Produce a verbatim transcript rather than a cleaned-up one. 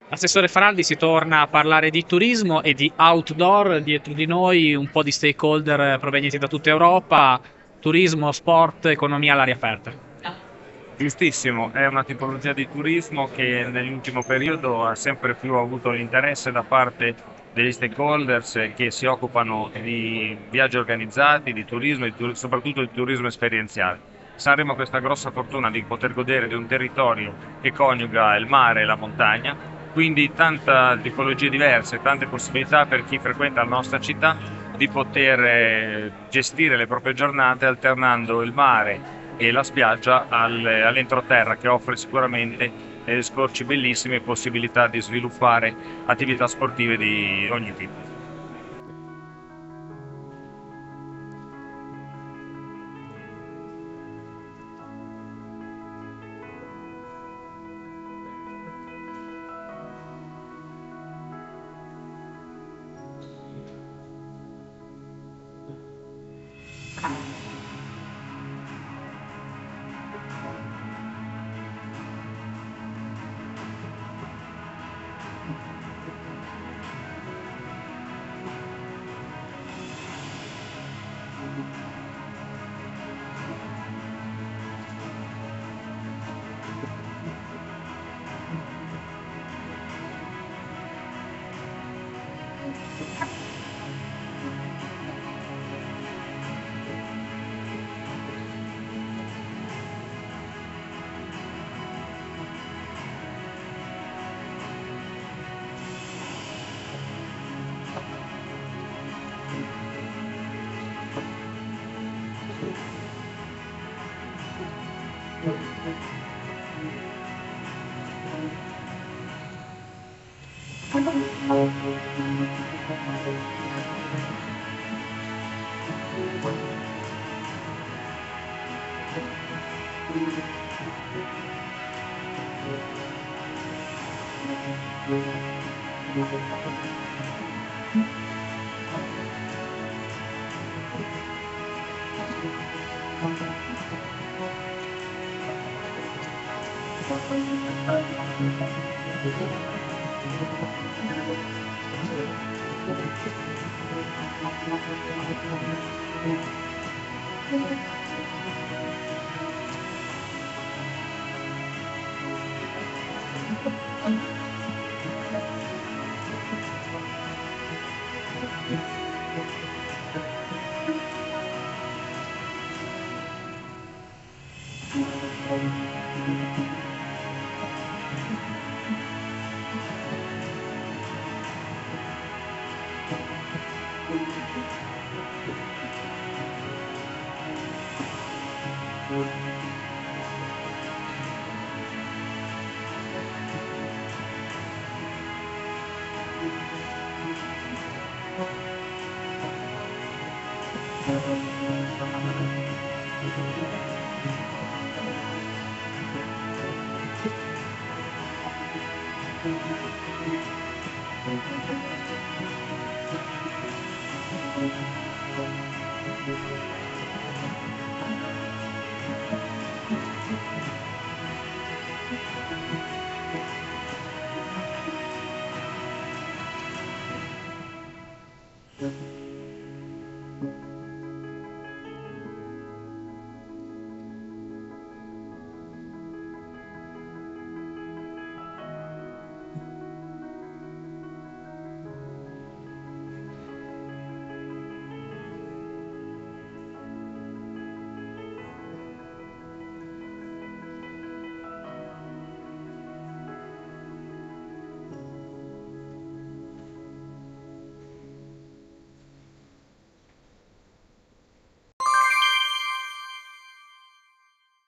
Assessore Faraldi, si torna a parlare di turismo e di outdoor. Dietro di noi un po' di stakeholder provenienti da tutta Europa, turismo, sport, economia all'aria aperta. Giustissimo, è una tipologia di turismo che nell'ultimo periodo ha sempre più avuto l'interesse da parte degli stakeholders che si occupano di viaggi organizzati, di turismo e tur- soprattutto di turismo esperienziale. Sanremo ha questa grossa fortuna di poter godere di un territorio che coniuga il mare e la montagna, quindi tante tipologie diverse, tante possibilità per chi frequenta la nostra città di poter eh, gestire le proprie giornate alternando il mare e la spiaggia al- all'entroterra che offre sicuramente eh, scorci bellissimi e possibilità di sviluppare attività sportive di ogni tipo.